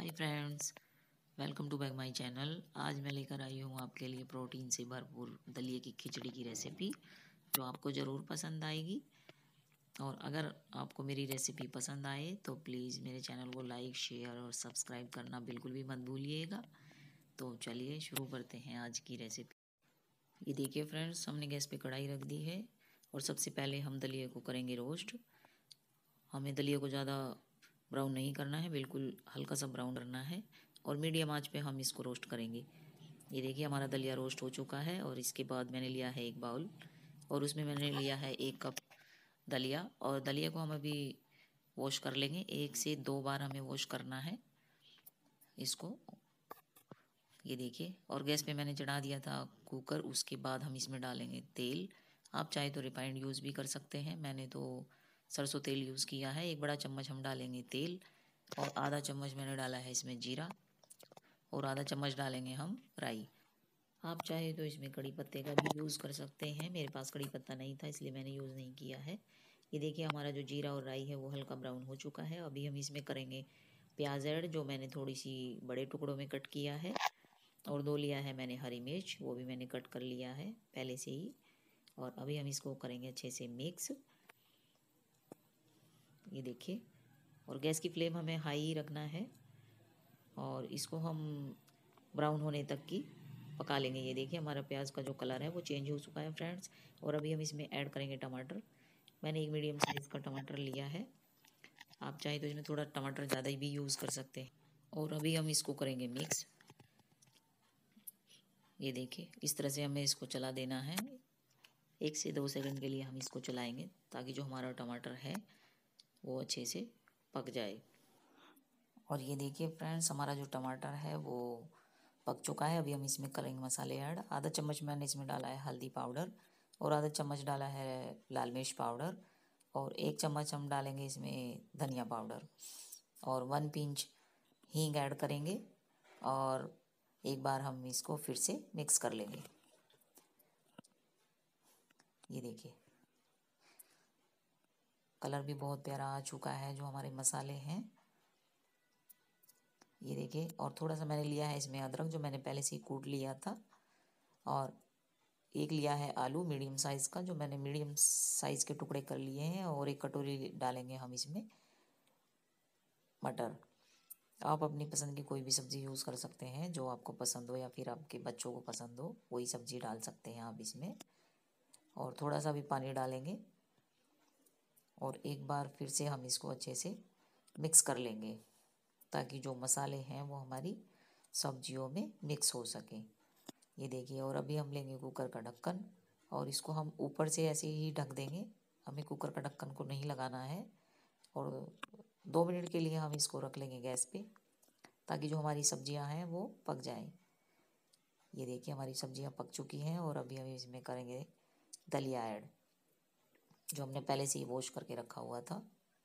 Hi friends, welcome to back my channel. आज मैं लेकर आई हूँ आपके लिए प्रोटीन से भरपूर दलिए की खिचड़ी की रेसिपी, जो आपको ज़रूर पसंद आएगी। और अगर आपको मेरी रेसिपी पसंद आए तो प्लीज़ मेरे चैनल को लाइक, शेयर और सब्सक्राइब करना बिल्कुल भी मत भूलिएगा। तो चलिए शुरू करते हैं आज की रेसिपी। ये देखिए फ्रेंड्स, हमने गैस पे कढ़ाई रख दी है और सबसे पहले हम दलिए को करेंगे रोस्ट। हमें दलिए को ज़्यादा ब्राउन नहीं करना है, बिल्कुल हल्का सा ब्राउन करना है और मीडियम आंच पे हम इसको रोस्ट करेंगे। ये देखिए हमारा दलिया रोस्ट हो चुका है और इसके बाद मैंने लिया है एक बाउल और उसमें मैंने लिया है 1 कप दलिया। और दलिया को हम अभी वॉश कर लेंगे, 1 से 2 बार हमें वॉश करना है इसको। ये देखिए, और गैस पे मैंने चढ़ा दिया था कुकर। उसके बाद हम इसमें डालेंगे तेल। आप चाहे तो रिफाइंड यूज़ भी कर सकते हैं, मैंने तो सरसों तेल यूज़ किया है। 1 बड़ा चम्मच हम डालेंगे तेल और आधा चम्मच मैंने डाला है इसमें जीरा और आधा चम्मच डालेंगे हम राई। आप चाहे तो इसमें कड़ी पत्ते का भी यूज़ कर सकते हैं, मेरे पास कड़ी पत्ता नहीं था इसलिए मैंने यूज़ नहीं किया है। ये देखिए हमारा जो जीरा और राई है वो हल्का ब्राउन हो चुका है। अभी हम इसमें करेंगे प्याज ऐड, जो मैंने थोड़ी सी बड़े टुकड़ों में कट किया है। और 2 लिया है मैंने हरी मिर्च, वो भी मैंने कट कर लिया है पहले से ही। और अभी हम इसको करेंगे अच्छे से मिक्स। ये देखिए, और गैस की फ्लेम हमें हाई रखना है और इसको हम ब्राउन होने तक की पका लेंगे। ये देखिए हमारा प्याज का जो कलर है वो चेंज हो चुका है फ्रेंड्स। और अभी हम इसमें ऐड करेंगे टमाटर। मैंने एक मीडियम साइज़ का टमाटर लिया है, आप चाहे तो इसमें थोड़ा टमाटर ज़्यादा भी यूज़ कर सकते हैं। और अभी हम इसको करेंगे मिक्स। ये देखिए इस तरह से हमें इसको चला देना है। 1 से 2 सेकंड के लिए हम इसको चलाएंगे ताकि जो हमारा टमाटर है वो अच्छे से पक जाए। और ये देखिए फ्रेंड्स, हमारा जो टमाटर है वो पक चुका है। अभी हम इसमें करेंगे मसाले ऐड। आधा चम्मच मैंने इसमें डाला है हल्दी पाउडर और आधा चम्मच डाला है लाल मिर्च पाउडर और 1 चम्मच हम डालेंगे इसमें धनिया पाउडर और 1 पिंच हींग ऐड करेंगे। और एक बार हम इसको फिर से मिक्स कर लेंगे। ये देखिए कलर भी बहुत प्यारा आ चुका है जो हमारे मसाले हैं। ये देखिए, और थोड़ा सा मैंने लिया है इसमें अदरक, जो मैंने पहले से ही कूट लिया था। और एक लिया है आलू मीडियम साइज़ का, जो मैंने मीडियम साइज़ के टुकड़े कर लिए हैं। और 1 कटोरी डालेंगे हम इसमें मटर। आप अपनी पसंद की कोई भी सब्ज़ी यूज़ कर सकते हैं, जो आपको पसंद हो या फिर आपके बच्चों को पसंद हो वही सब्ज़ी डाल सकते हैं आप इसमें। और थोड़ा सा भी पानी डालेंगे और एक बार फिर से हम इसको अच्छे से मिक्स कर लेंगे ताकि जो मसाले हैं वो हमारी सब्जियों में मिक्स हो सकें। ये देखिए, और अभी हम लेंगे कुकर का ढक्कन और इसको हम ऊपर से ऐसे ही ढक देंगे। हमें कुकर का ढक्कन को नहीं लगाना है। और 2 मिनट के लिए हम इसको रख लेंगे गैस पे ताकि जो हमारी सब्जियां हैं वो पक जाएं। ये देखिए हमारी सब्जियां पक चुकी हैं और अभी हम इसमें करेंगे दलिया ऐड, जो हमने पहले से ही वॉश करके रखा हुआ था।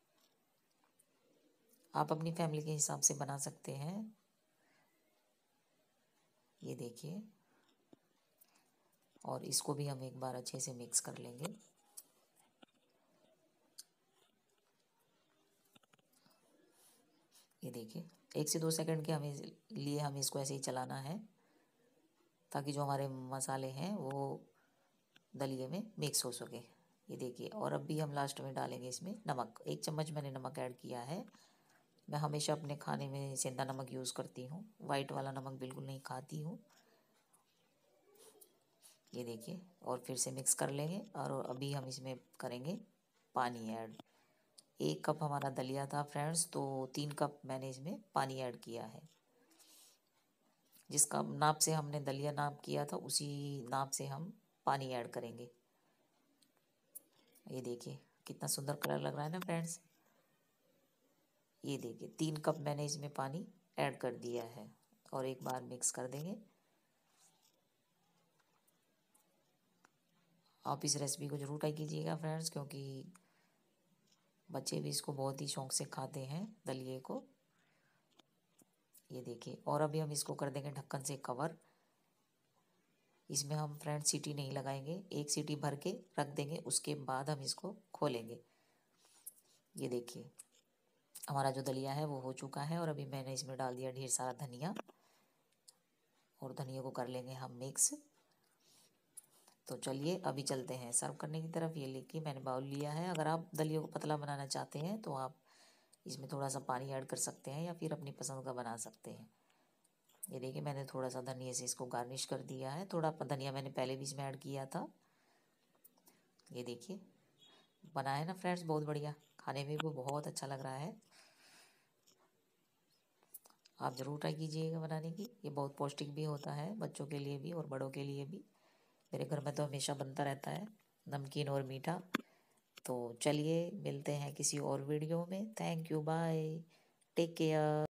आप अपनी फैमिली के हिसाब से बना सकते हैं। ये देखिए, और इसको भी हम एक बार अच्छे से मिक्स कर लेंगे। ये देखिए 1 से 2 सेकंड के हमें लिए हमें इसको ऐसे ही चलाना है ताकि जो हमारे मसाले हैं वो दलिए में मिक्स हो सके। ये देखिए, और अब भी हम लास्ट में डालेंगे इसमें नमक। 1 चम्मच मैंने नमक ऐड किया है। मैं हमेशा अपने खाने में सेंधा नमक यूज़ करती हूँ, वाइट वाला नमक बिल्कुल नहीं खाती हूँ। ये देखिए, और फिर से मिक्स कर लेंगे और अभी हम इसमें करेंगे पानी ऐड। 1 कप हमारा दलिया था फ्रेंड्स, तो 3 कप मैंने इसमें पानी ऐड किया है। जिसका नाप से हमने दलिया नाप किया था उसी नाप से हम पानी ऐड करेंगे। ये देखिए कितना सुंदर कलर लग रहा है ना फ्रेंड्स। ये देखिए 3 कप मैंने इसमें पानी ऐड कर दिया है और एक बार मिक्स कर देंगे। आप इस रेसिपी को ज़रूर ट्राई कीजिएगा फ्रेंड्स, क्योंकि बच्चे भी इसको बहुत ही शौक से खाते हैं दलिए को। ये देखिए, और अभी हम इसको कर देंगे ढक्कन से कवर। इसमें हम फ्रेंड्स सीटी नहीं लगाएंगे, 1 सीटी भर के रख देंगे, उसके बाद हम इसको खोलेंगे। ये देखिए हमारा जो दलिया है वो हो चुका है और अभी मैंने इसमें डाल दिया ढेर सारा धनिया और धनिया को कर लेंगे हम मिक्स। तो चलिए अभी चलते हैं सर्व करने की तरफ। ये लेके मैंने बाउल लिया है। अगर आप दलिया को पतला बनाना चाहते हैं तो आप इसमें थोड़ा सा पानी ऐड कर सकते हैं या फिर अपनी पसंद का बना सकते हैं। ये देखिए मैंने थोड़ा सा धनिया से इसको गार्निश कर दिया है। थोड़ा धनिया मैंने पहले भी इसमें ऐड किया था। ये देखिए बना है ना फ्रेंड्स, बहुत बढ़िया, खाने में भी बहुत अच्छा लग रहा है। आप ज़रूर ट्राई कीजिएगा बनाने की। ये बहुत पौष्टिक भी होता है बच्चों के लिए भी और बड़ों के लिए भी। मेरे घर में तो हमेशा बनता रहता है, नमकीन और मीठा। तो चलिए मिलते हैं किसी और वीडियो में। Thank you, bye, take care.